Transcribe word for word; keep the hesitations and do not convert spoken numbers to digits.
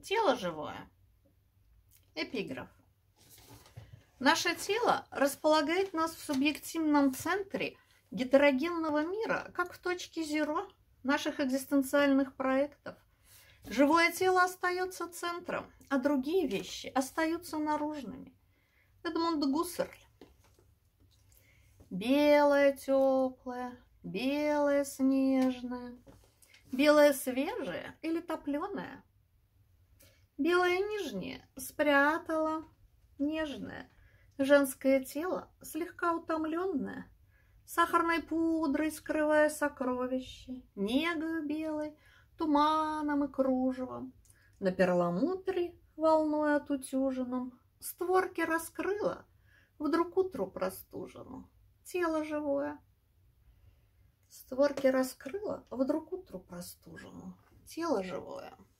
Тело живое. Эпиграф. Наше тело располагает нас в субъективном центре гетерогенного мира, как в точке зеро наших экзистенциальных проектов. Живое тело остается центром, а другие вещи остаются наружными. Эдмунд Гуссерль. Белое теплое, белое снежное, белое свежее или топленое. Белое нижнее спрятало нежное женское тело, слегка утомленное, сахарной пудрой скрывая сокровища, негою белой, туманом и кружевом. На перламутре, волной отутюженном, створки раскрыла, вдруг утру простужену, тело живое. Створки раскрыла, вдруг утру простужену, тело живое.